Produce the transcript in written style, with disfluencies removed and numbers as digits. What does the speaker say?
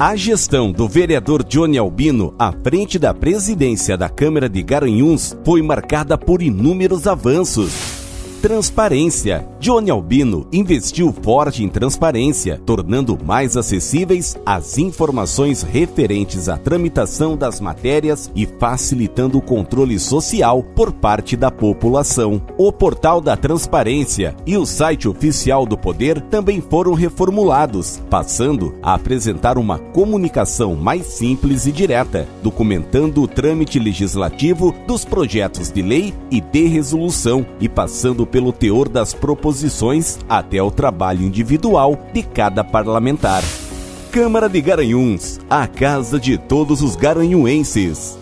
A gestão do vereador Johnny Albino à frente da presidência da Câmara de Garanhuns foi marcada por inúmeros avanços. Transparência. Johnny Albino investiu forte em transparência, tornando mais acessíveis as informações referentes à tramitação das matérias e facilitando o controle social por parte da população. O Portal da Transparência e o site oficial do Poder também foram reformulados, passando a apresentar uma comunicação mais simples e direta, documentando o trâmite legislativo dos projetos de lei e de resolução e passando pelo teor das proposições até o trabalho individual de cada parlamentar. Câmara de Garanhuns, a casa de todos os garanhuenses.